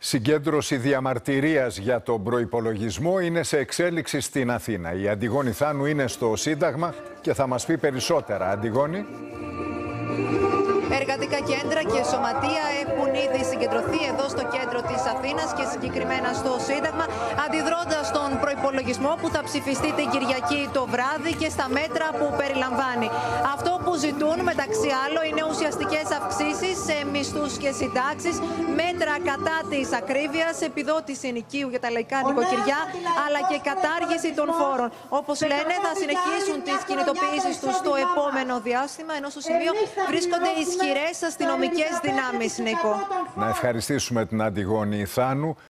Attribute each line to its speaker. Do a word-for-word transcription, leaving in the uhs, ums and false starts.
Speaker 1: Συγκέντρωση διαμαρτυρίας για τον προϋπολογισμό είναι σε εξέλιξη στην Αθήνα. Η Αντιγόνη Θάνου είναι στο Σύνταγμα και θα μας πει περισσότερα. Αντιγόνη.
Speaker 2: Εργατικά κέντρα και σωματεία έχουν ήδη συγκεντρωθεί εδώ στο κέντρο της Αθήνας και συγκεκριμένα στο Σύνταγμα, αντιδρώντας στον προϋπολογισμό που θα ψηφιστεί την Κυριακή το βράδυ και στα μέτρα που περιλαμβάνει. Αυτό που ζητούν μεταξύ άλλων είναι ουσιαστικές αυξήσεις σε μισθούς και συντάξεις, μέτρα κατά της ακρίβειας, επιδότηση ενοικίου για τα λαϊκά νοικοκυριά, αλλά και κατάργηση των φόρων. Όπως λένε, θα συνεχίσουν τις κινητοποιήσεις τους στο επόμενο διάστημα, ενώ στο σημείο βρίσκονται ισχυρές αστυνομικές δυνάμεις, Νίκο.
Speaker 1: Να ευχαριστήσουμε την Αντιγόνη Θάνου.